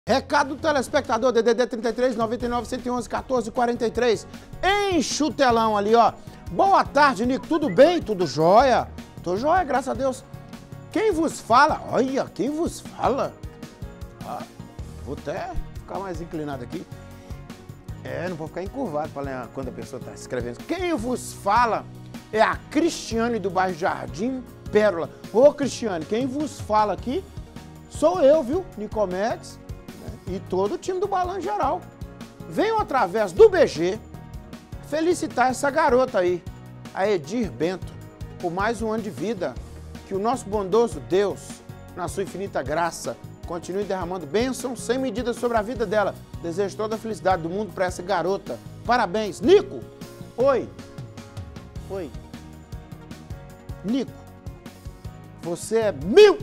Recado do telespectador, DDD 33 99 111 14 43. Enche o telão ali, ó. Boa tarde, Nico. Tudo bem? Tudo jóia? Tô jóia, graças a Deus. Quem vos fala? Olha, quem vos fala? Ah, vou até ficar mais inclinado aqui. Não vou ficar encurvado para ler quando a pessoa está escrevendo. Quem vos fala é a Cristiane do bairro Jardim Pérola. Ô, Cristiane, quem vos fala aqui sou eu, viu? Nicomedes, né? E todo o time do Balanço Geral. Venho através do BG felicitar essa garota aí, a Edir Bento, por mais um ano de vida. Que o nosso bondoso Deus, na sua infinita graça, continue derramando bênçãos sem medida sobre a vida dela. Desejo toda a felicidade do mundo para essa garota. Parabéns. Nico! Oi. Oi. Nico, você é 1000!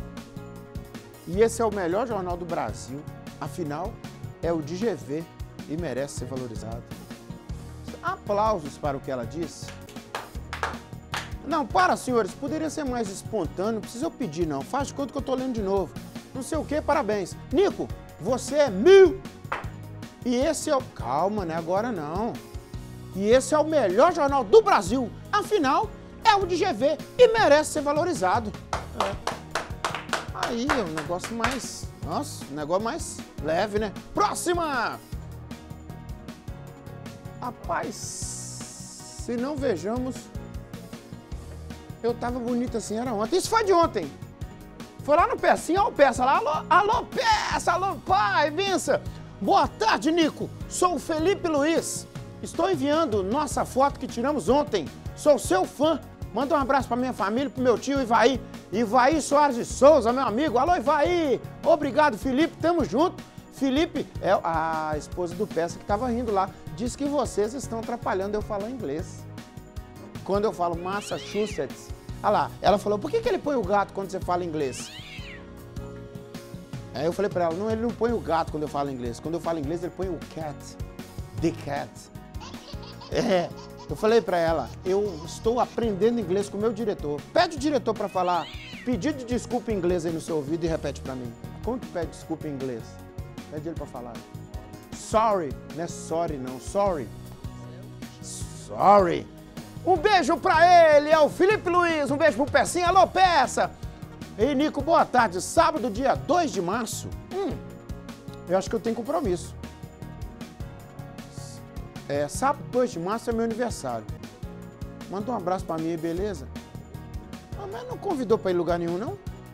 E esse é o melhor jornal do Brasil. Afinal, é o de GV e merece ser valorizado. Aplausos para o que ela disse. Não, para, senhores. Poderia ser mais espontâneo. Não precisa eu pedir, não. Faz de conta que eu tô lendo de novo. Não sei o que, parabéns. Nico, você é 1000! E esse é o... Calma, né? Agora não. E esse é o melhor jornal do Brasil. Afinal, é o de GV e merece ser valorizado. Aí, é um negócio mais... Nossa, um negócio mais leve, né? Próxima! Rapaz, se não vejamos... Eu tava bonito assim, era ontem. Isso foi de ontem. Foi lá no Pecinha, ó o Peça lá. Alô, alô, Peça, alô, pai, bença. Boa tarde, Nico. Sou o Felipe Luiz. Estou enviando nossa foto que tiramos ontem. Sou seu fã. Manda um abraço pra minha família, pro meu tio Ivaí. Ivaí Soares de Souza, meu amigo. Alô, Ivaí. Obrigado, Felipe. Tamo junto. Felipe é a esposa do Peça que tava rindo lá. Diz que vocês estão atrapalhando eu falar inglês. Quando eu falo Massachusetts, olha lá, ela falou, por que ele põe o gato quando você fala inglês? Aí eu falei pra ela, não, ele não põe o gato quando eu falo inglês. Quando eu falo inglês, ele põe o cat, the cat. Eu falei pra ela, eu estou aprendendo inglês com o meu diretor. Pede o diretor pra falar, pedido de desculpa em inglês aí no seu ouvido e repete pra mim. Como que pede desculpa em inglês? Pede ele pra falar. Sorry, não é sorry não, sorry. Sorry. Um beijo pra ele, é o Felipe Luiz. Um beijo pro Pecinha. Alô, Peça. Ei, Nico, boa tarde. Sábado, dia 2 de março. Eu acho que eu tenho compromisso. Sábado, 2 de março é meu aniversário. Manda um abraço pra mim, beleza? Mas não convidou pra ir em lugar nenhum, não?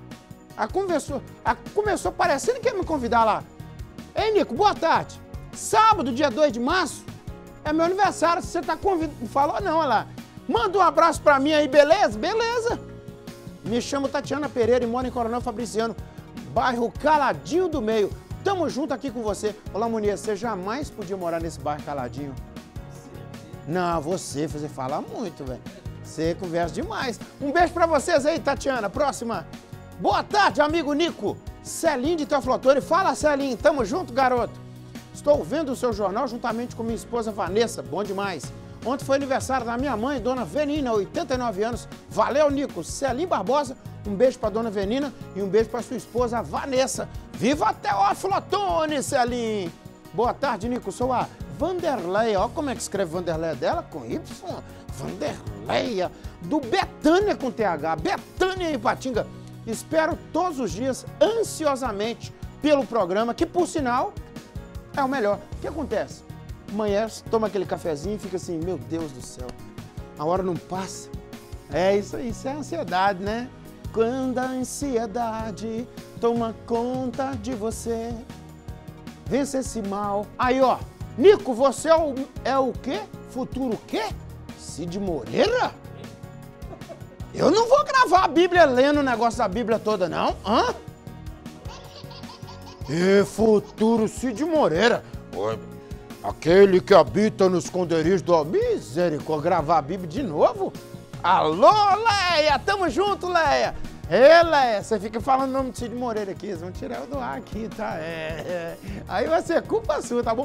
Começou parecendo que ia me convidar lá. Ei, Nico, boa tarde. Sábado, dia 2 de março, é meu aniversário. Se você tá convidado, falou não, olha lá. Manda um abraço pra mim aí, beleza? Beleza. Me chamo Tatiana Pereira e moro em Coronel Fabriciano, bairro Caladinho do Meio. Tamo junto aqui com você. Olá, Muniz, você jamais podia morar nesse bairro Caladinho? Não, você fala muito, velho. Você conversa demais. Um beijo pra vocês aí, Tatiana. Próxima. Boa tarde, amigo Nico. Celinho de Teoflotone. Fala, Celinho. Tamo junto, garoto. Estou vendo o seu jornal juntamente com minha esposa Vanessa. Bom demais. Ontem foi aniversário da minha mãe, Dona Venina, 89 anos. Valeu, Nico. Celim Barbosa, um beijo para Dona Venina e um beijo para sua esposa Vanessa. Viva Teófilo Otoni, Celim. Boa tarde, Nico. Sou a Vanderleia. Olha como é que escreve Vanderleia dela, com Y. Vanderleia, do Betânia com TH. Betânia em Ipatinga. Espero todos os dias, ansiosamente, pelo programa, que, por sinal, é o melhor. O que acontece? Amanhã toma aquele cafezinho e fica assim, meu Deus do céu, a hora não passa. É isso aí, isso é ansiedade, né? Quando a ansiedade toma conta de você, vence esse mal. Aí, ó, Nico, você é o quê? Futuro quê? Cid Moreira? Eu não vou gravar a Bíblia lendo o negócio da Bíblia toda, não. Hã? E futuro Cid Moreira? Aquele que habita nos esconderijos do misericórdia, gravar a Bíblia de novo? Alô, Leia, tamo junto, Leia. Leia, você fica falando o nome de Cid Moreira aqui, eles vão tirar eu do ar aqui, tá? Aí vai ser culpa sua, tá bom?